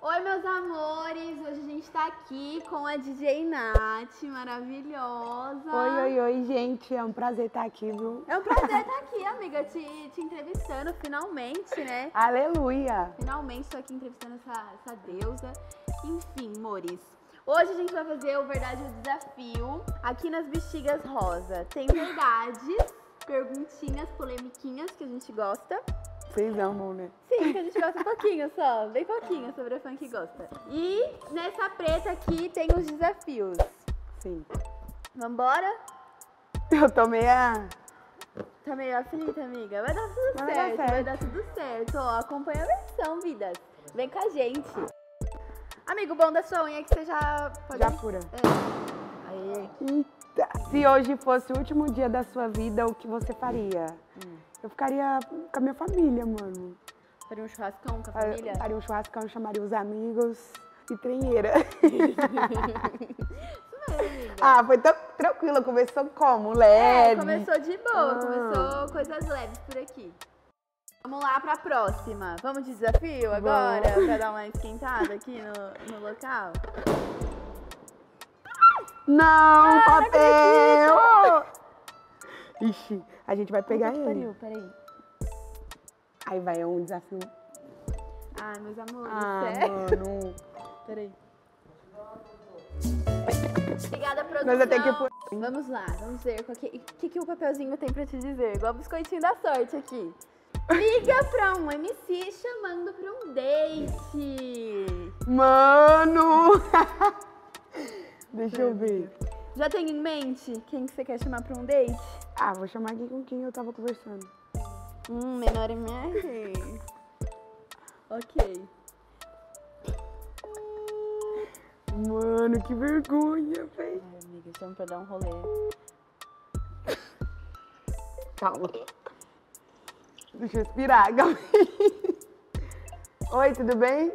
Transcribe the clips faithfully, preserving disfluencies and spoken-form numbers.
Oi, meus amores! Hoje a gente tá aqui com a D J Nath, maravilhosa. Oi, oi, oi, gente. É um prazer estar aqui, viu? É um prazer estar aqui, amiga, te, te entrevistando finalmente, né? Aleluia! Finalmente tô aqui entrevistando essa, essa deusa. Enfim, amores. Hoje a gente vai fazer o Verdade ou Desafio aqui nas Bexigas Rosa. Tem verdades, perguntinhas, polemiquinhas que a gente gosta. Vocês amam, né? Sim, que a gente gosta um pouquinho só, bem pouquinho sobre a fã que gosta. E nessa preta aqui tem os desafios. Sim. Vambora? Eu tô meia... Tá meio aflita, amiga? Vai dar tudo Vai dar certo, vai certo. dar tudo certo. Ó, acompanha a versão, vidas. Vem com a gente. Amigo, o bom da sua unha é que você já pode... Já pura. É. Aí. Eita. Se hoje fosse o último dia da sua vida, o que você faria? Hum. Eu ficaria com a minha família, mano. Faria um churrascão com a família? Faria um churrascão, chamaria os amigos e trenheira. Ah, foi tão tranquilo. Começou como? Leve. É, começou de boa, Ah. começou coisas leves por aqui. Vamos lá pra próxima. Vamos de desafio agora? Vamos. Pra dar uma esquentada aqui no, no local? Não, Ah, papel! Ixi, a gente vai pegar Puta que ele. pariu, peraí. Aí vai, é um desafio. Ai, meus amores, Ah, sério? mano. Peraí. Obrigada, produção. Mas eu tenho que pôr. Vamos lá, vamos ver o que, que, que o papelzinho tem pra te dizer. Igual o biscoitinho da sorte aqui. Liga pra um M C chamando pra um date. Mano! Deixa eu ver. Já tem em mente quem que você quer chamar pra um date? Ah, vou chamar aqui com quem eu tava conversando. Hum, menor M R. Ok. Mano, que vergonha, velho. Ai, amiga, chama pra dar um rolê. Calma. Deixa eu respirar, calma aí. Oi, tudo bem?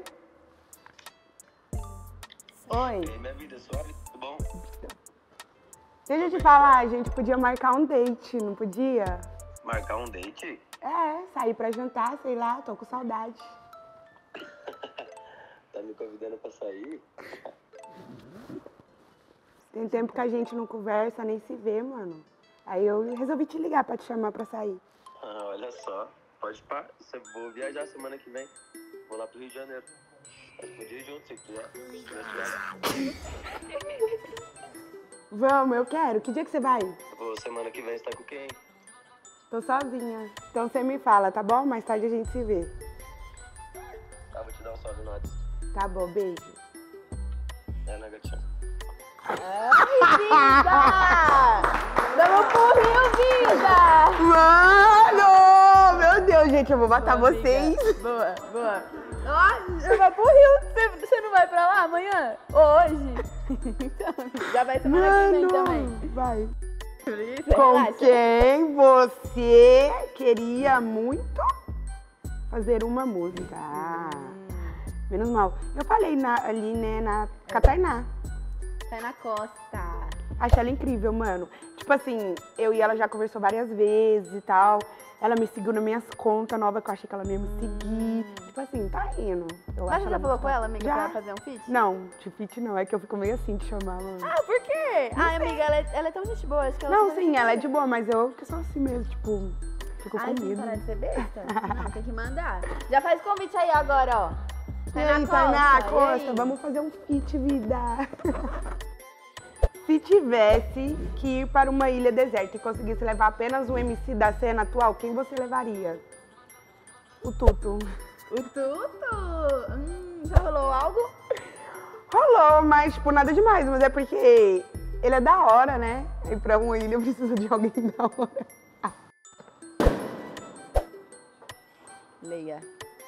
Oi. E aí, minha vida, suave? Tudo bom? Deixa eu te falar, a gente podia marcar um date, não podia? Marcar um date? É, sair pra jantar, sei lá, tô com saudade. Tá me convidando pra sair? Tem tempo que a gente não conversa, nem se vê, mano. Aí eu resolvi te ligar pra te chamar pra sair. Ah, olha só. Pode pá. Cê- Vou viajar semana que vem. Vou lá pro Rio de Janeiro. A gente podia ir junto, se quiser. Se tiver suave. Vamos, eu quero. Que dia que você vai? Ô, semana que vem você tá com quem? Tô sozinha. Então você me fala, tá bom? Mais tarde a gente se vê. Tá, vou te dar um salve no WhatsApp. Tá bom, beijo. É, né, gatinha? Ai, vida! Vamos pro Rio, vida! Mano! Meu Deus, gente, eu vou matar Boa, vocês. amiga. Boa, boa. Ó, você vai pro Rio. Você, você não vai pra lá amanhã? Ou hoje? Então, já vai semana que vem também. Vai. Isso, Com relaxa. quem você queria muito fazer uma música? Ah, menos mal. Eu falei na- ali, né, na Catainá. Tá na costa. Achei ela incrível, mano. Tipo assim, eu e ela já conversou várias vezes e tal. Ela me seguiu nas minhas contas novas, que eu achei que ela ia me seguir. Tipo assim, tá indo. Eu Mas acho você já ela falou muito com ela, top. amiga, Já. pra fazer um feat? Não, de fit não. É que eu fico meio assim de chamar, mano. Ah, por quê? Ai, amiga, ela é, ela é tão gente boa. Acho que ela Não, super sim, ela é gente de boa, mas eu que sou assim mesmo, tipo, fico Ai, com sim, medo. parar de ser besta. Não, tem que mandar. Já faz convite aí agora, ó. E aí, Tainá Costa, Costa, e aí? vamos fazer um feat, vida. Se tivesse que ir para uma ilha deserta e conseguisse levar apenas um M C da cena atual, quem você levaria? O Tuto. O Tuto? Hum, já rolou algo? Rolou, mas, tipo, nada demais, mas é porque ele é da hora, né? E pra uma ilha eu preciso de alguém da hora. Ah, Leia.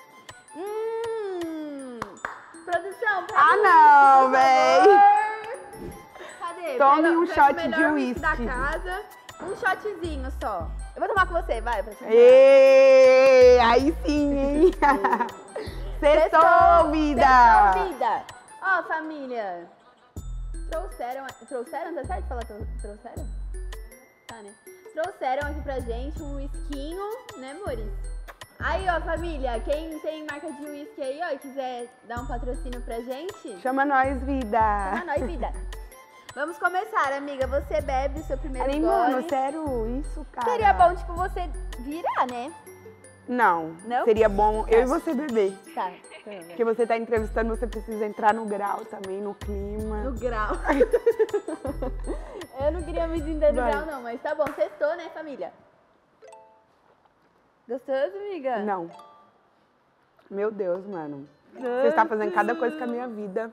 Hum, produção, pega Ah, um não, whisky, por véi. favor. Cadê? Tome Pega- um pega shot o melhor de whisky da whisky. casa. Um shotzinho só. Eu vou tomar com você, vai, pra te ajudar. Ê, aí sim, hein? Sextou, Sextou, vida! Sextou, vida! Ó, família. Trouxeram... Trouxeram? Tá certo falar trou- trouxeram? Tá, né? Trouxeram aqui pra gente um whiskinho, né, amores? Aí, ó, família, quem tem marca de uísque aí, ó, e quiser dar um patrocínio pra gente, Chama nós, vida. chama nós, vida. Vamos começar, amiga. Você bebe o seu primeiro Aí, gole. mano, sério, isso, cara. Seria bom, tipo, você virar, né? Não, Não? seria bom eu e você beber. Tá. Porque você tá entrevistando, você precisa entrar no grau também, no clima. No grau. Eu não queria me entender no Vai. grau, não, mas tá bom. Testou, né, família? Gostoso, amiga? Não. Meu Deus, mano. Você está fazendo cada coisa com a minha vida.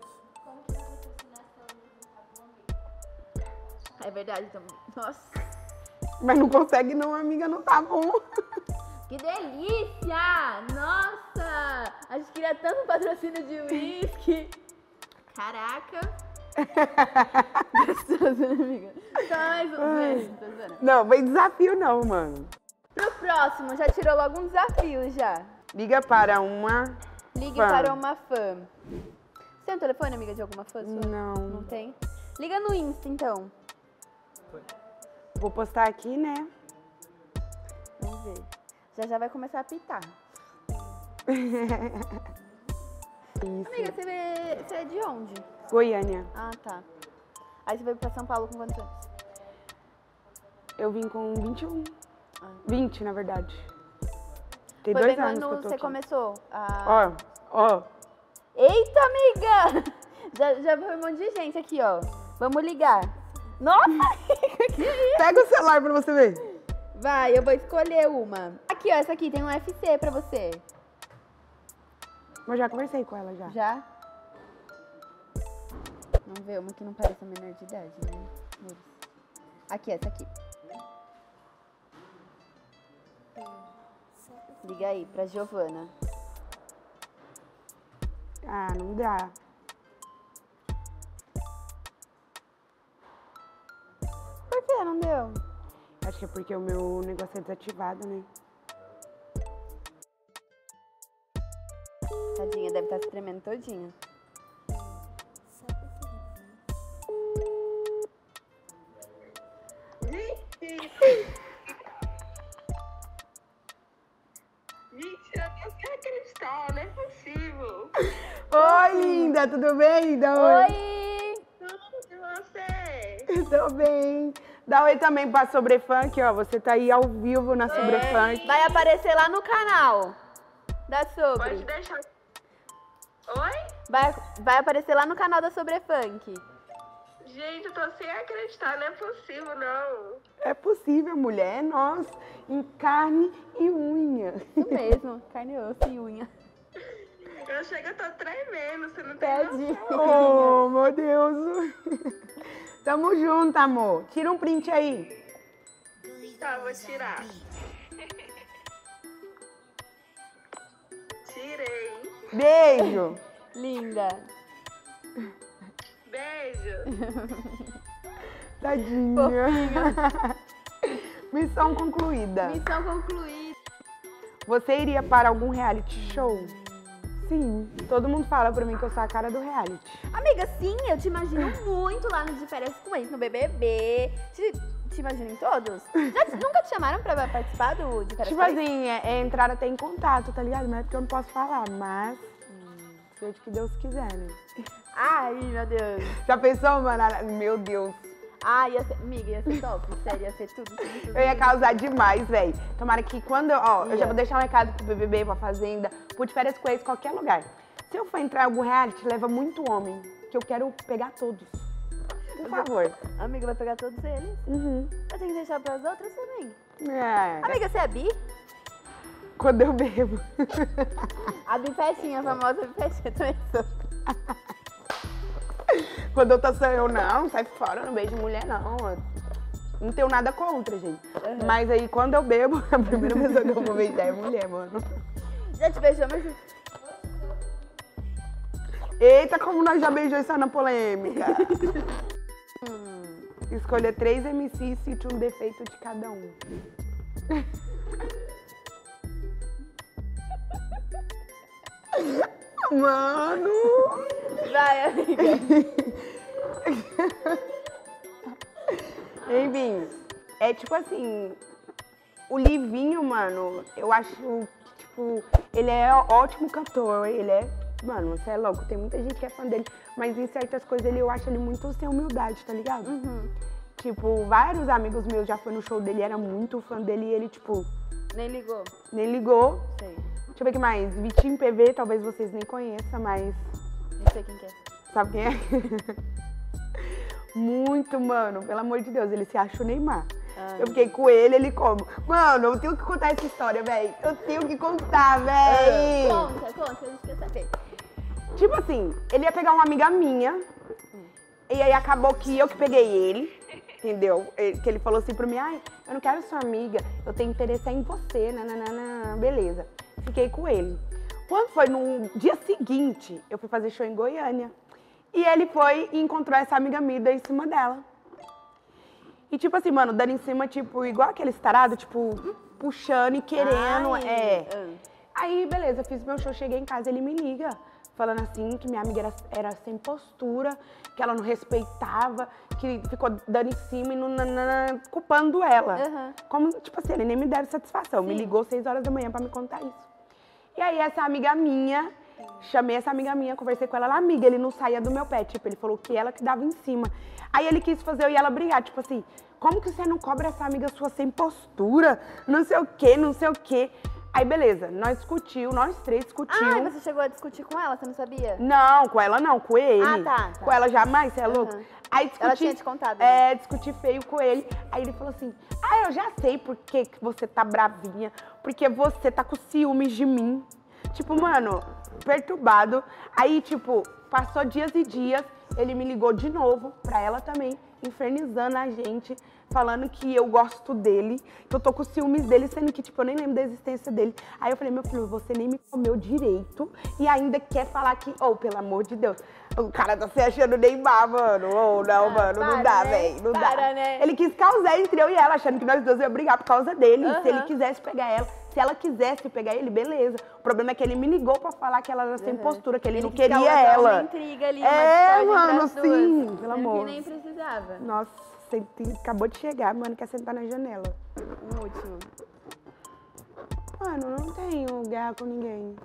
É verdade, então. Nossa, Mas não consegue não, amiga, não tá bom. que delícia! Nossa! A gente queria tanto um patrocínio de uísque. Caraca. Gostoso, né, amiga? Só mais um. Beijo, tô zoando. Não, foi desafio não, mano. Pro próximo, já tirou logo um desafio já. Liga para uma... Ligue Fã. para uma fã. Você tem um telefone, amiga, de alguma fã sua? Não Não. tem? Liga no Insta, então. Vou postar aqui, né? Vamos ver. Já já vai começar a apitar. Isso. Amiga, você, vê... você é de onde? Goiânia. Ah, tá. Aí você veio pra São Paulo com quantos anos? Eu vim com vinte e um. Ah. vinte, na verdade. Tem Foi dois bem anos que quando eu tô você aqui. começou a... Ó, ó. Eita, amiga! Já, já foi um monte de gente aqui, ó. Vamos ligar. Nossa! Que isso? Pega o celular pra você ver. Vai, eu vou escolher uma. Aqui, ó, essa aqui tem um U F C pra você. Mas já conversei com ela já. Já? Vamos ver uma que não pareça menor de idade, né? Vamos. Aqui, essa aqui. Liga aí pra Giovana. Ah, não dá. Por que não deu? Acho que é porque o meu negócio é desativado, né? Tadinha, deve estar se tremendo todinha. Gente, eu não consigo acreditar, não é possível. Oi, linda, tudo bem? Dá oi. Oi! Tudo de você. Tô bem. Dá oi também pra Sobrefunk, ó. Você tá aí ao vivo na Sobrefunk. Vai aparecer lá no canal da Sobre. Pode deixar. Oi? Vai, vai aparecer lá no canal da Sobrefunk. Gente, eu tô sem acreditar, não é possível, não. É possível, mulher. É nós, em carne e unha. Isso mesmo, carne, osso e unha. Eu chego, eu tô tremendo, você não tem Tadinha. noção. Oh, meu Deus. Tamo junto, amor. Tira um print aí. Tá, vou tirar. Tirei. Beijo. Linda. Beijo. Tadinha. Missão concluída. Missão concluída. Você iria para algum reality show? Sim. Todo mundo fala pra mim que eu sou a cara do reality. Amiga, sim, eu te imagino muito lá no De Férias com Ex, no B B B. Te, te imagino em todos. Já te- nunca te chamaram pra participar do De Férias Tipo com Ex? assim, é, é entrar até em contato, tá ligado? Mas é porque eu não posso falar, mas... Hum, seja o que Deus quiser, né? Ai, meu Deus. Já pensou, mano? Meu Deus. Ah, ia ser, amiga, ia ser top. Sério, ia ser tudo, tudo, tudo. Eu ia causar demais, velho. Tomara que quando eu... Ó, eu Ia. já vou deixar um recado pro B B B, pra Fazenda, pro De Férias com Ex, qualquer lugar. Se eu for entrar em algum reality, leva muito homem, que eu quero pegar todos. Por favor. Amiga, vai pegar todos eles. Uhum. Eu tenho que deixar pras outras também. É, Amiga, você é bi? quando eu bebo. A bifetinha, a famosa bifetinha, também sou. Quando eu tô só eu, não, sai fora, não beijo mulher, não. Eu não tenho nada contra, gente. Mas aí, quando eu bebo, a primeira pessoa que eu vou beijar é mulher, mano. Já te beijou, mas... Eita, como nós já beijou isso na polêmica. Escolha três M Cs e cite um defeito de cada um. Mano! Vai, amiga. Enfim, é tipo assim, o Livinho, mano, eu acho que, tipo, tipo, ele é ótimo cantor, ele é... Mano, você é louco, tem muita gente que é fã dele, mas em certas coisas ele, eu acho ele muito sem humildade, tá ligado? Uhum. Tipo, vários amigos meus já foram no show dele, era muito fã dele e ele, tipo... Nem ligou? Nem ligou. Sei. Deixa eu ver o que mais. Vitinho P V, talvez vocês nem conheçam, mas... Não sei quem que é. Sabe quem é? Muito, mano, pelo amor de Deus, ele se acha o Neymar. Ai. Eu fiquei com ele, ele como? Mano, eu tenho que contar essa história, velho. Eu tenho que contar, velho. Conta, conta, a gente quer saber. Tipo assim, ele ia pegar uma amiga minha, hum. e aí acabou que eu que peguei ele, entendeu? Ele, que ele falou assim pra mim, ai, eu não quero sua amiga, eu tenho interesse em você, nananana, beleza. Fiquei com ele. Quando foi no dia seguinte, eu fui fazer show em Goiânia. E ele foi e encontrou essa amiga minha em cima dela. E tipo assim, mano, dando em cima, tipo, igual aquele tarado, tipo, puxando e querendo, Ai, é. ah. Aí, beleza, fiz meu show, cheguei em casa, ele me liga, falando assim, que minha amiga era, era sem postura, que ela não respeitava, que ficou dando em cima e não, não, não, culpando ela. Uhum. Como, tipo assim, ele nem me deram satisfação, Sim. me ligou seis horas da manhã pra me contar isso. E aí, essa amiga minha, chamei essa amiga minha, conversei com ela, ela, amiga, ele não saía do meu pé, tipo, ele falou que ela que dava em cima. Aí ele quis fazer eu e ela brigar, tipo assim, como que você não cobra essa amiga sua sem postura? Não sei o quê, não sei o quê. Aí, beleza, nós discutiu, nós três discutiu. Ah, você chegou a discutir com ela, você não sabia? Não, com ela não, com ele. Ah, tá, tá. Com ela jamais, você é louco? Uhum. Aí discuti, Ela tinha te contado, né? É, discuti feio com ele. Aí ele falou assim, ah, eu já sei por que que você tá bravinha, porque você tá com ciúmes de mim. Tipo, mano, perturbado. Aí, tipo, passou dias e dias, ele me ligou de novo, pra ela também, infernizando a gente, falando que eu gosto dele, que eu tô com ciúmes dele, sendo que, tipo, eu nem lembro da existência dele. Aí eu falei, meu filho, você nem me comeu direito e ainda quer falar que, oh, pelo amor de Deus, o cara tá se achando Neymar, mano. Oh, não, Ah, mano, não para, dá, né? velho, não Para, dá. né? Ele quis causar entre eu e ela, achando que nós dois iam brigar por causa dele. Uhum. Se ele quisesse pegar ela, se ela quisesse pegar ele, beleza. O problema é que ele me ligou pra falar que ela era sem Uhum. postura, que ele, Ele não quis queria causar ela. uma intriga ali, uma É, discórdia mano, entre as duas, sim, sendo pelo amor. que nem precisava. Nossa, senti, acabou de chegar, mano, quer sentar na janela. Um último. Mano, não tenho guerra com ninguém.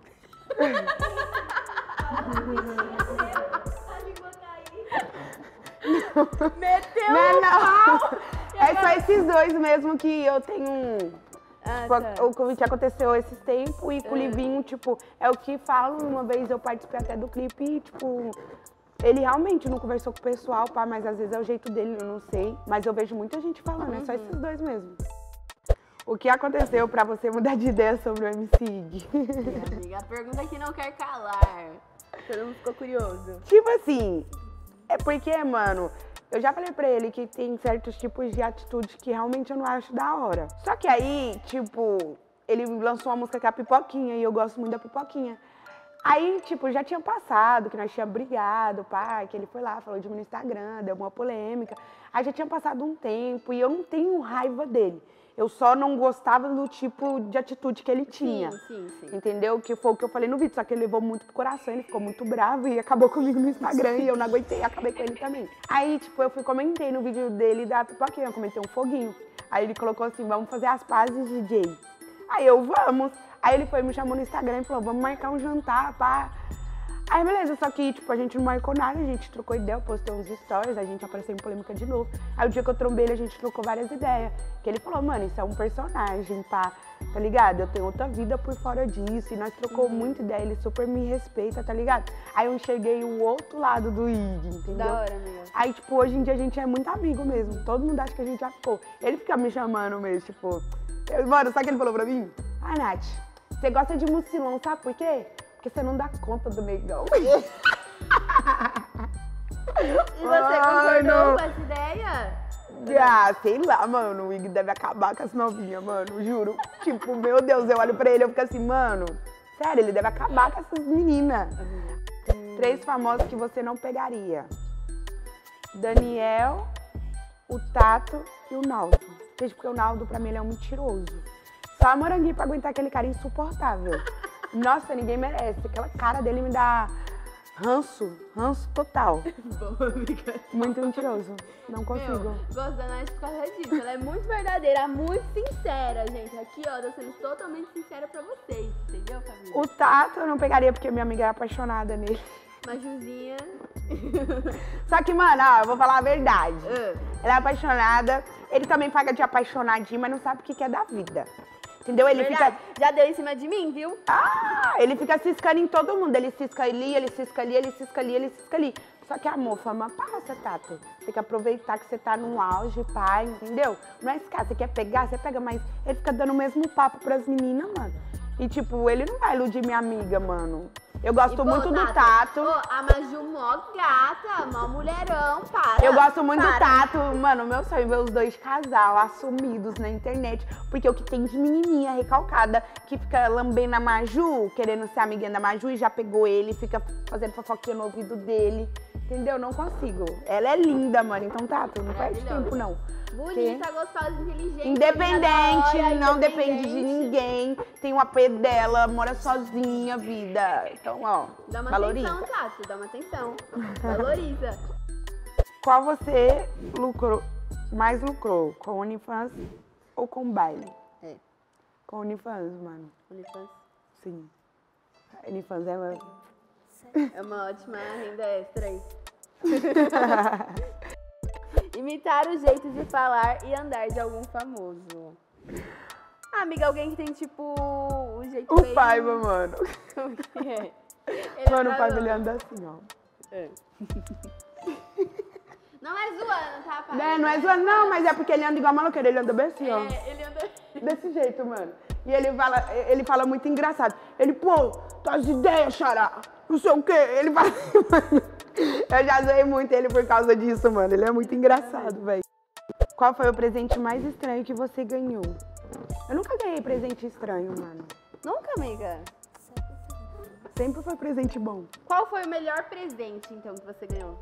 Meteu Não, não. pau! É só esses dois mesmo que eu tenho. Ah, Tipo, tá. o convite aconteceu esses tempos e com o É. Livinho, tipo, é o que falo. Uma vez eu participei até do clipe e, tipo, ele realmente não conversou com o pessoal, pá, mas às vezes é o jeito dele, eu não sei. Mas eu vejo muita gente falando, é só esses dois mesmo. O que aconteceu pra você mudar de ideia sobre o M C Ig? Minha amiga, a pergunta que não quer calar. Todo mundo ficou curioso. Tipo assim, é porque, mano, eu já falei pra ele que tem certos tipos de atitude que realmente eu não acho da hora. Só que aí, tipo, ele lançou uma música que é a Pipoquinha e eu gosto muito da Pipoquinha. Aí, tipo, já tinha passado, que nós tínhamos brigado, pá, que ele foi lá, falou de mim no Instagram, deu uma polêmica. Aí já tinha passado um tempo e eu não tenho raiva dele. Eu só não gostava do tipo de atitude que ele tinha. Sim, sim, sim. Entendeu? Que foi o que eu falei no vídeo, só que ele levou muito pro coração, ele ficou muito bravo e acabou comigo no Instagram e eu não aguentei e acabei com ele também. Aí, tipo, eu fui comentei no vídeo dele da Pipoquinha, eu comentei um foguinho. Aí ele colocou assim, vamos fazer as pazes, D J. Aí eu, vamos. Aí ele foi, me chamou no Instagram e falou, vamos marcar um jantar, pá. Aí beleza, só que, tipo, a gente não marcou nada, a gente trocou ideia, eu postei uns stories, a gente apareceu em polêmica de novo. Aí o dia que eu trombei ele, a gente trocou várias ideias. Que ele falou, mano, isso é um personagem, pá, tá ligado? Eu tenho outra vida por fora disso. E nós trocou Uhum. muita ideia, ele super me respeita, tá ligado? Aí eu enxerguei o outro lado do Ig, entendeu? Da hora, amiga. Aí, tipo, hoje em dia a gente é muito amigo mesmo. Todo mundo acha que a gente já ficou. Ele fica me chamando mesmo, tipo... eu- mano, sabe o que ele falou pra mim? Ah, Nath, você gosta de mucilão, sabe por quê? Porque você não dá conta do negão. E você Ai, concordou não. com essa ideia? Ah, sei lá, mano, o Ig deve acabar com as novinhas, mano, juro. Tipo, meu Deus, eu olho pra ele e eu fico assim, mano, sério, ele deve acabar com essas meninas. Três famosos que você não pegaria. Daniel, o Tato e o Naldo. Gente, porque o Naldo, pra mim, ele é um mentiroso. Só a Moranguinho pra aguentar aquele cara insuportável. Nossa, ninguém merece. Aquela cara dele me dá... Ranço, ranço total. Boa, amiga. Muito mentiroso. Não consigo. Meu, gosto da Nath por causa disso. Ela é muito verdadeira, muito sincera, gente. Aqui, ó, tô sendo totalmente sincera pra vocês, entendeu, família? O Tato eu não pegaria porque minha amiga é apaixonada nele. Majuzinha. Só que, mano, ó, eu vou falar a verdade. Uh. Ela é apaixonada, ele também paga de apaixonadinho, mas não sabe o que que é da vida. Entendeu? Ele Verdade. fica... Já deu em cima de mim, viu? Ah, ele fica ciscando em todo mundo. Ele cisca ali, ele cisca ali, ele cisca ali, ele cisca ali. Só que, amor, fama passa, Tato. Tem que aproveitar que você tá no auge, pai, entendeu? Não é esse cara, você quer pegar, você pega, mas ele fica dando o mesmo papo pras meninas, mano. E, tipo, ele não vai iludir minha amiga, mano. Eu gosto E, pô, muito do Tato. Ô, a Maju mó gata, mó mulherão, para. Eu gosto muito para. do Tato. Mano, meu sonho é ver os dois casal assumidos na internet. Porque o que tem de menininha recalcada que fica lambendo a Maju, querendo ser amiguinha da Maju e já pegou ele, fica fazendo fofoquinha no ouvido dele. Entendeu? Não consigo. Ela é linda, mano. Então, Tato, não perde tempo, não. Bonita, gostosa, inteligente. Independente, adora, não depende de independente. ninguém. Tem o A P dela, mora sozinha, vida. Então, ó, Dá uma valoriza. atenção, Tato, dá uma atenção. Valoriza. Qual você lucrou, mais lucrou? Com OnlyFans ou com baile? É. Com OnlyFans, mano. OnlyFans Sim. OnlyFans é uma... é uma ótima renda extra aí. Imitar o jeito de falar e andar de algum famoso. Ah, amiga, alguém que tem, tipo, o jeito O bem... Paiva, mano. Como que é? Ele Mano, o é Paiva, ele bravo. anda assim, ó. É. Não é zoando, tá, pai? Né, não é zoando, não, mas é porque ele anda igual maluqueiro, ele anda bem assim, ó. É, ele anda... Desse jeito, mano. E ele fala, ele fala muito engraçado. Ele, pô, tuas ideias, xará, não sei o quê. Ele fala, mano, eu já zoei muito ele por causa disso, mano. Ele é muito engraçado, velho. Qual foi o presente mais estranho que você ganhou? Eu nunca ganhei presente estranho, mano. Nunca, amiga? Sempre foi presente bom. Qual foi o melhor presente, então, que você ganhou?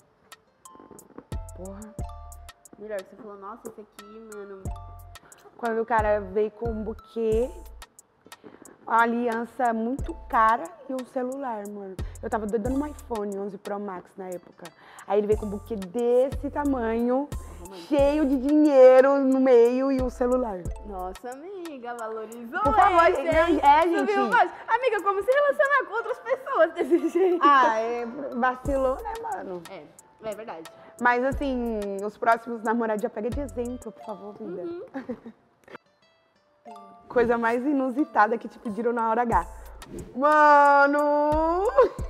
Porra. Melhor, você falou, nossa, esse aqui, mano... Quando o cara veio com um buquê, uma aliança muito cara e um celular, mano. Eu tava dando um iPhone onze Pro Max na época. Aí ele veio com um buquê desse tamanho, cheio de dinheiro no meio e um celular. Nossa, amiga, valorizou. Por favor, esse, hein? é, Subiu gente. mais. Amiga, como se relacionar com outras pessoas desse jeito? Ah, é, vacilou, né, mano? É, é verdade. Mas assim, os próximos namorados já pega de exemplo, por favor, vida. Uhum. Coisa mais inusitada que te pediram na hora H. Mano!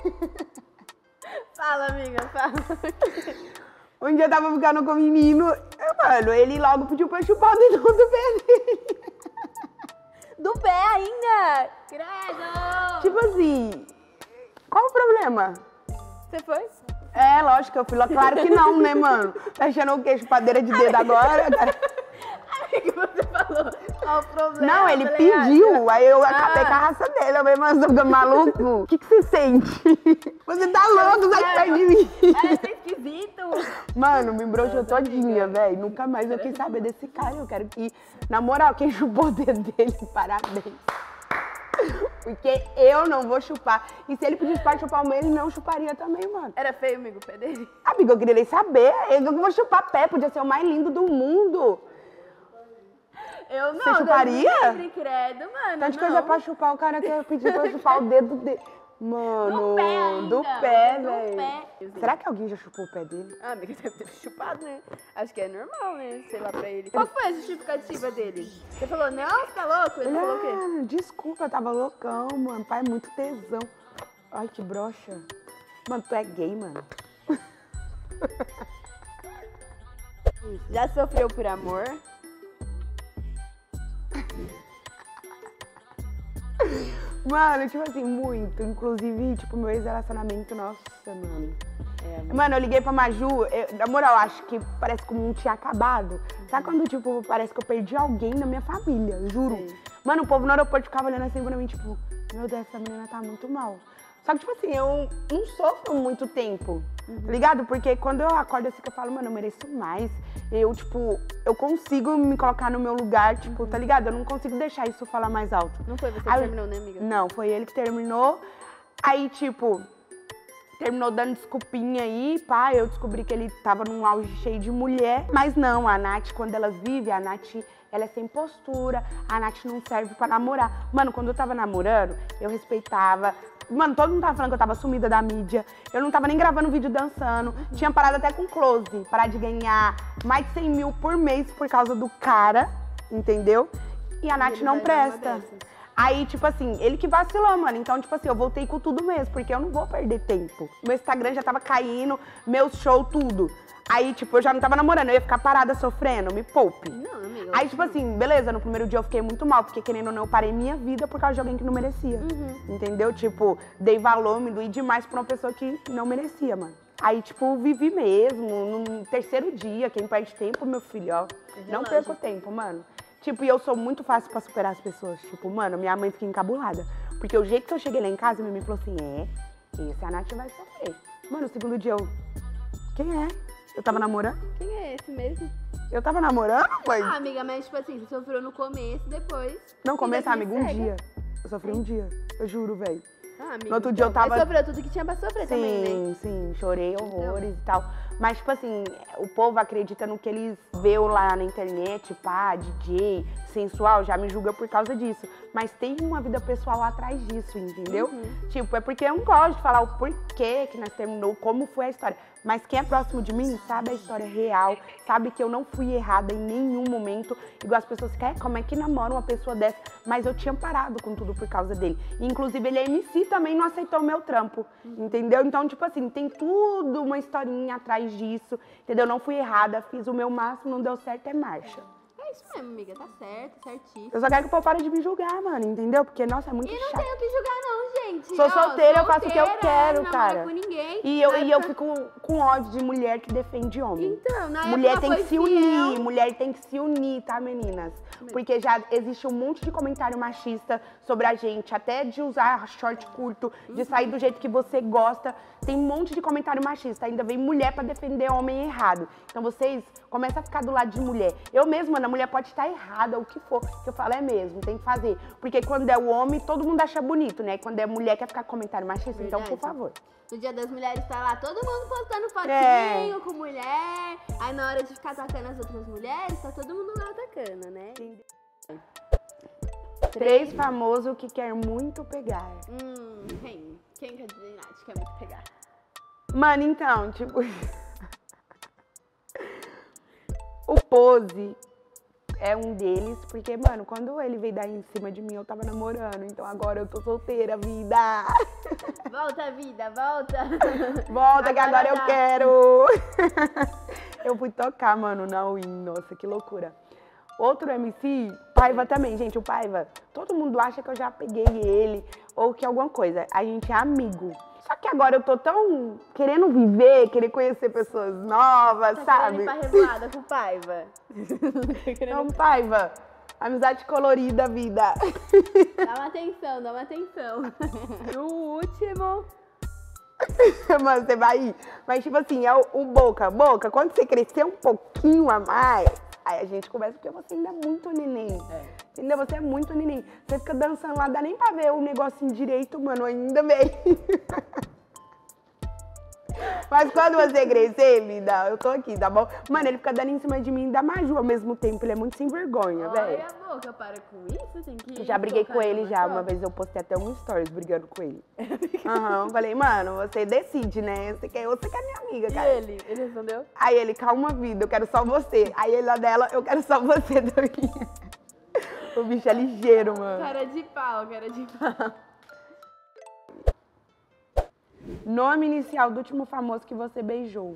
Fala, amiga, fala. Um dia eu tava ficando com o menino, eu, mano, ele logo pediu pra eu chupar o dedo do pé dele. Do pé ainda? Credo! Tipo assim, qual o problema? Você foi? É, lógico, eu fui lá, claro que não, né, mano? Tá achando o quê? Chupadeira de dedo agora? Amiga, você falou. Qual o problema? Não, ele tá ligado? pediu, aí eu acabei Ah. com a raça dele, eu falei, mas você tá maluco? O que que você sente? Você tá louco, sai perto de mim. Parece esquisito. Mano, me embroxou todinha, velho. Nunca mais eu quis saber desse cara. Eu quero que, na moral, quem chupou o dedo dele, parabéns. Porque eu não vou chupar. E se ele pedisse pra chupar o meu, ele não chuparia também, mano. Era feio, amigo, o pé dele? Amiga, eu queria nem saber. Eu não vou chupar pé, podia ser o mais lindo do mundo. Eu não. Você chuparia? Deus me livre, credo, mano. Tanta não. coisa pra chupar, o cara quer pedir pra eu chupar o dedo dele. Mano, Do pé ainda. do pé, Do velho. pé. Será que alguém já chupou o pé dele? Ah, amiga, deve ter chupado, né? Acho que é normal, né? Sei lá pra ele. Qual foi a justificativa dele? Você falou, não, você tá louco? Ele falou o quê? Ah, desculpa, eu tava loucão, mano. Pai, é muito tesão. Ai, que broxa. Mano, tu é gay, mano. Já sofreu por amor? Mano, tipo assim, muito. Inclusive, tipo, meu ex-relacionamento, nossa, mano. É, Mano, eu liguei pra Maju, eu, na moral, acho que parece que o mundo tinha acabado. Sabe quando, tipo, parece que eu perdi alguém na minha família, juro. Sim. Mano, o povo no aeroporto ficava olhando assim pra mim, tipo, meu Deus, essa menina tá muito mal. Só que, tipo assim, eu não sofro muito tempo, tá ligado? Porque quando eu acordo assim, que eu falo, mano, eu mereço mais. Eu, tipo, eu consigo me colocar no meu lugar, tipo, tá ligado? Eu não consigo deixar isso falar mais alto. Não foi você que Aí- terminou, né, amiga? Não, foi ele que terminou. Aí, tipo, terminou dando desculpinha aí, pá, eu descobri que ele tava num auge cheio de mulher. Mas não, a Nath, quando ela vive, a Nath, ela é sem postura, a Nath não serve pra namorar. Mano, quando eu tava namorando, eu respeitava. Mano, todo mundo tava falando que eu tava sumida da mídia. Eu não tava nem gravando vídeo dançando. Tinha parado até com close, parar de ganhar mais de cem mil por mês por causa do cara, entendeu? E a Nath não presta. Aí, tipo assim, ele que vacilou, mano. Então, tipo assim, eu voltei com tudo mesmo, porque eu não vou perder tempo. Meu Instagram já tava caindo, meu show, tudo. Aí, tipo, eu já não tava namorando, eu ia ficar parada sofrendo, me poupe. Não, amiga. Aí, tipo assim, beleza, no primeiro dia eu fiquei muito mal, porque querendo ou não, eu parei minha vida por causa de alguém que não merecia. Uhum. Entendeu? Tipo, dei valor, me doí demais pra uma pessoa que não merecia, mano. Aí, tipo, vivi mesmo, no terceiro dia, quem perde tempo, meu filho, ó. Não perco tempo, mano. Tipo, e eu sou muito fácil pra superar as pessoas. Tipo, mano, minha mãe fica encabulada. Porque o jeito que eu cheguei lá em casa, minha mãe falou assim, é, esse a Nath vai sofrer. Mano, o segundo dia eu, quem é? Eu tava namorando? Quem é esse mesmo? Eu tava namorando, mãe? Ah, amiga, mas tipo assim, você sofreu no começo, depois... Não, começa, vida amiga, um segue. dia. Eu sofri um dia, eu juro, velho. Ah, amiga, No outro dia eu então, tava- Você sofreu tudo que tinha pra sofrer também, né? Sim, sim, chorei horrores e tal. Mas, tipo assim, o povo acredita no que eles vê lá na internet, pá, D J, sensual, já me julga por causa disso. Mas tem uma vida pessoal atrás disso, entendeu? Uhum. Tipo, é porque eu não gosto de falar o porquê que nós terminou, como foi a história. Mas quem é próximo de mim sabe a história real, sabe que eu não fui errada em nenhum momento. Igual as pessoas querem, como é que namora uma pessoa dessa? Mas eu tinha parado com tudo por causa dele. E, inclusive, ele é M C também, não aceitou o meu trampo, entendeu? Então, tipo assim, tem tudo uma historinha atrás disso, entendeu? Não fui errada, fiz o meu máximo, não deu certo, é marcha. É isso mesmo, amiga, tá certo, certíssimo. Eu só quero que o povo pare de me julgar, mano, entendeu? Porque, nossa, é muito E não chato. tenho o que julgar não, gente. Sou Ó, solteira, eu faço o que eu solteira, quero, não cara. namoro com ninguém. E eu, Na e eu época- fico com ódio de mulher que defende homem. Então, na Mulher época tem foi que se fiel. unir, mulher tem que se unir, tá, meninas? Porque já existe um monte de comentário machista sobre a gente, até de usar short curto, de sair do jeito que você gosta. Tem um monte de comentário machista, ainda vem mulher pra defender homem errado. Então vocês começam a ficar do lado de mulher. Eu mesma, a mulher pode estar errada, o que for, que eu falo é mesmo, tem que fazer. Porque quando é o homem, todo mundo acha bonito, né? Quando é mulher, quer ficar com comentário machista, então, por Verdade. favor. No Dia das Mulheres tá lá todo mundo postando fotinho É. com mulher. Aí na hora de ficar atacando as outras mulheres, tá todo mundo lá atacando, né? Três famosos que quer muito pegar. Hum, quem? Quem quer dizer Nath quer muito pegar? Mano, então, tipo... o Pose é um deles, porque, mano, quando ele veio dar em cima de mim, eu tava namorando. Então agora eu tô solteira, vida. Volta, vida, volta. Volta que agora eu dá. quero. Eu fui tocar, mano, na Win. Nossa, que loucura. Outro M C, Paiva também, gente. O Paiva, todo mundo acha que eu já peguei ele ou que alguma coisa. A gente é amigo. Só que agora eu tô tão querendo viver, querer conhecer pessoas novas, Tá sabe? querendo ir pra revoada com o Paiva. Então, Paiva, amizade colorida, vida. Dá uma atenção, dá uma atenção. E o último... Mano, você vai ir. Mas, tipo assim, é o, o Boca. Boca, quando você crescer um pouquinho a mais, aí a gente conversa, porque você ainda é muito neném. É. Entendeu? Você é muito neném. Você fica dançando lá, dá nem pra ver o negocinho direito, mano, ainda bem. Mas quando você crescer, vida, eu tô aqui, tá bom? Mano, ele fica dando em cima de mim e da Maju ao mesmo tempo. Ele é muito sem vergonha, velho. Olha a boca, para com isso, tem que... Já briguei com tocar ele numa já, só. uma vez eu postei até um stories brigando com ele. Aham, falei, mano, você decide, né? Você quer eu, você quer minha amiga, E cara. ele? Ele respondeu? Aí ele, calma vida, eu quero só você. Aí ele lá dela, eu quero só você também. O bicho é ligeiro, mano. Cara de pau, cara de pau. Nome inicial do último famoso que você beijou.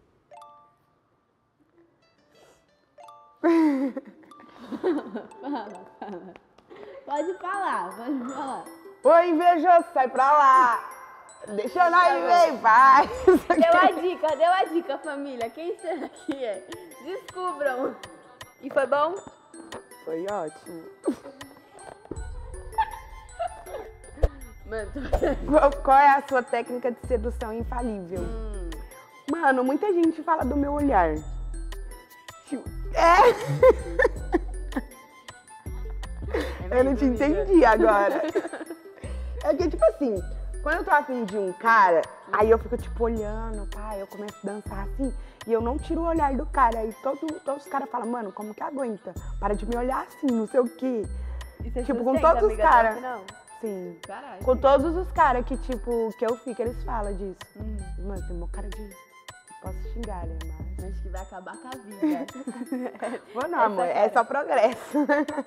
Fala, fala. Pode falar, pode falar. Oi, invejoso, sai pra lá. Deixa nós ver em paz. Deu a dica, deu a dica, família. Quem será que é? Descubram. E foi bom? Foi ótimo. Mano, tô... Qual, qual é a sua técnica de sedução infalível? hum. Mano, muita gente fala do meu olhar. Tipo, É. É Eu não te mesmo, amiga? entendi agora. É que, tipo assim, Quando eu tô afim de um cara, aí eu fico, tipo, olhando, pá, eu começo a dançar assim, e eu não tiro o olhar do cara. Aí todo, todos os caras falam, mano, como que aguenta? Para de me olhar assim, não sei o quê. E você Tipo, com sustenta, todos os amiga, caras. até o final? Sim. Caralho. Com todos os caras que, tipo, que eu fico, eles falam disso. Hum. Mano, tem uma cara de... Posso xingar, né, mas... Acho que vai acabar com a vida. Vou não, Essa amor, é cara. só progresso.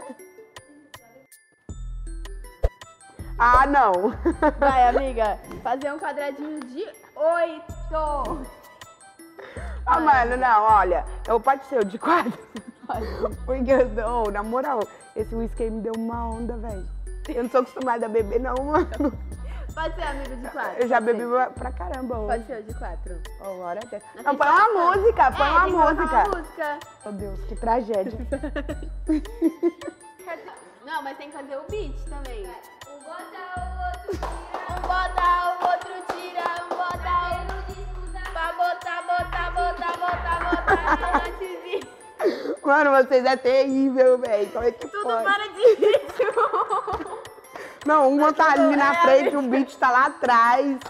Ah, não. Vai, amiga. Fazer um quadradinho de oito. Ah, mano, não, olha, eu pode ser o de quatro. Porque eu dou, na moral, esse whisky aí me deu uma onda, velho. Eu não sou acostumada a beber, não, mano. Pode ser amigo de quatro. Eu já pode bebi ser. pra caramba hoje. Pode ser o de quatro. Oh, hora dessa. Não Não, tem põe uma só- música, põe É, uma tem que colocar música. uma música. Meu Deus, que tragédia. Não, mas tem que fazer o beat também. Um bota o outro tira, Um bota, o outro tira, um bota, cabelo disputa. pra botar, botar, botar, botar, botar. Antes de... Mano, vocês é terrível, velho. Como é que Tudo pode? para de ritmo. Não, uma tá ali na É, frente, o beat tá lá atrás.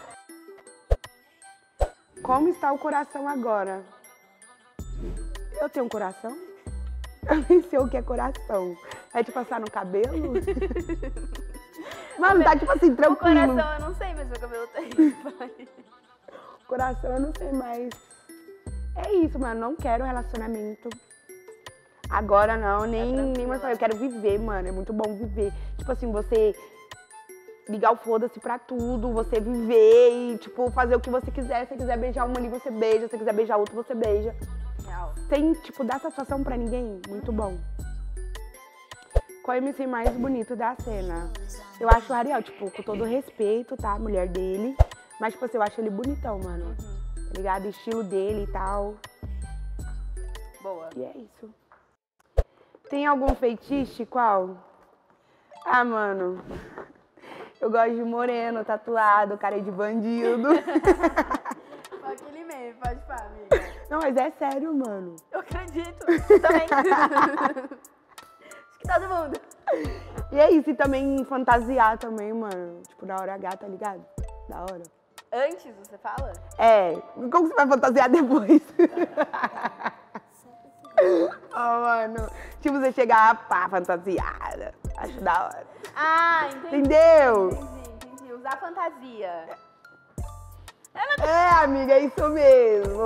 Como está o coração agora? Eu tenho um coração? Eu nem sei o que é coração. É de passar no cabelo? Mano, tá tipo assim, O tranquilo. coração eu não sei, mas meu cabelo tá aí. Coração eu não sei mais. É isso, mano. Não quero relacionamento. Agora não, nem, tranquila. nem mais. Eu quero viver, mano. É muito bom viver. Tipo assim, você ligar o foda-se pra tudo, você viver e, tipo, fazer o que você quiser. Se você quiser beijar uma ali, você beija. Se você quiser beijar outro, você beija. Real. Sem, tipo, dar satisfação pra ninguém. Muito bom. Qual é o M C mais bonito da cena? Eu acho o Ariel, tipo, com todo respeito, tá? A mulher dele. Mas, tipo assim, eu acho ele bonitão, mano. Tá ligado? O estilo dele e tal. Boa. E é isso. Tem algum feitiço? Qual? Ah, mano. Eu gosto de moreno, tatuado, cara de bandido. Aquele meme, pode falar, amiga. Não, mas é sério, mano. Eu acredito. Eu também. Acho que todo mundo. E é isso, e também fantasiar também, mano. Tipo, na hora H, tá ligado? Da hora. Antes, você fala? É, como você vai fantasiar depois? Oh, mano. Tipo, você chegar, pá, fantasiada. Acho da hora. Ah, entendi. Entendeu? Entendi, entendi. Usar fantasia. É, amiga, é isso mesmo.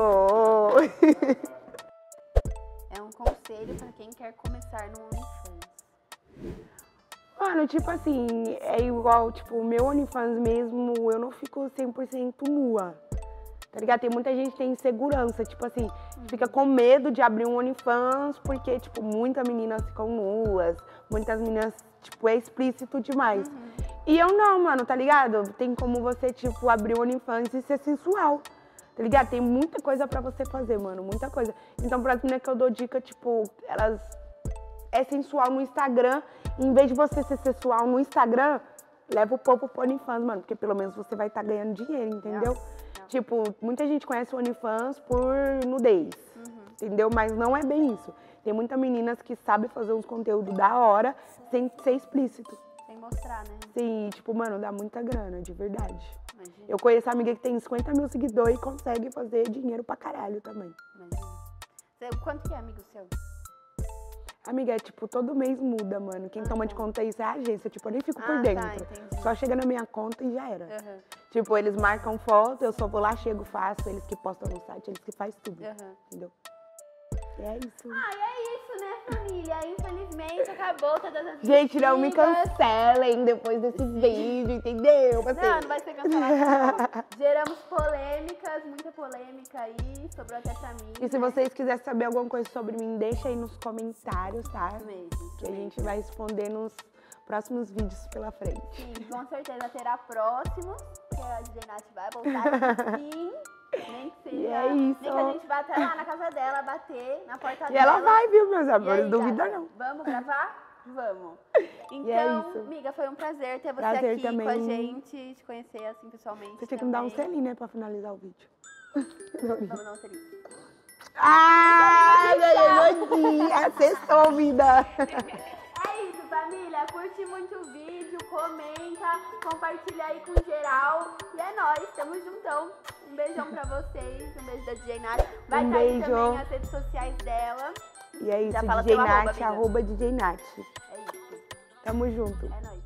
É um conselho pra quem quer começar no OnlyFans. Mano, tipo assim, é igual, tipo, o meu OnlyFans mesmo, eu não fico cem por cento nua. Tá ligado? Tem muita gente que tem insegurança, tipo assim, fica com medo de abrir um OnlyFans porque, tipo, muitas meninas ficam nuas, muitas meninas, tipo, é explícito demais. Uhum. E eu não, mano, tá ligado? Tem como você, tipo, abrir um OnlyFans e ser sensual, tá ligado? Tem muita coisa pra você fazer, mano, muita coisa. Então, pra meninas que eu dou dica, tipo, elas é sensual no Instagram, e em vez de você ser sensual no Instagram, leva o povo pro OnlyFans, mano, porque pelo menos você vai estar ganhando dinheiro, entendeu? Tipo, muita gente conhece o OnlyFans por nudez, Uhum. entendeu? Mas não é bem isso. Tem muitas meninas que sabem fazer uns conteúdos da hora sem ser explícito. Sem mostrar, né? Sim, tipo, mano, dá muita grana, de verdade. Imagina. Eu conheço amiga que tem cinquenta mil seguidores e consegue fazer dinheiro pra caralho também. Imagina. Você- quanto que é, amigo seu? Amiga, é tipo, todo mês muda, mano. Quem Ah, toma tá. de conta isso é a agência, tipo, eu nem fico Ah, por tá, dentro. entendi. Só chega na minha conta e já era. Aham, Tipo, eles marcam foto, eu só vou lá, chego, faço, eles que postam no site, eles que fazem tudo. aham. Entendeu? E é isso. Ah, e é isso, né, família? Infelizmente acabou todas as Gente, não me dicas. cancelem depois desse vídeo, entendeu? Assim, Não, não vai ser cancelado. não. Geramos polêmicas, muita polêmica aí, sobrou até pra mim. E se né? vocês quiserem saber alguma coisa sobre mim, deixa aí nos comentários, tá? Isso mesmo, isso Que a mesmo. gente vai responder nos próximos vídeos pela frente. Sim, com certeza terá próximos, que a D J Nath vai voltar sim. Nem que seja. E é isso. Nem que a gente vá até lá na casa dela, bater na porta E dela. ela vai, viu, meus E amores? aí, Duvida gata, não. Vamos gravar? Vamos. Então, é isso. amiga, foi um prazer ter você Prazer aqui também. com a gente, te conhecer assim pessoalmente. Você tinha que me dar um também. selinho, né, pra finalizar o vídeo. Vamos dar um selinho. Ah, ganhei dia! Sextou, vida! É isso, família. Curte muito o vídeo, comenta, compartilha aí com geral. E é nóis, tamo juntão. Um beijão pra vocês, um beijo da D J Nath. Vai Um estar aí beijo. também as redes sociais dela. E é isso, Já fala D J seu arroba, Nath, amiga. arroba D J Nath. É isso, Tamo junto. é nóis.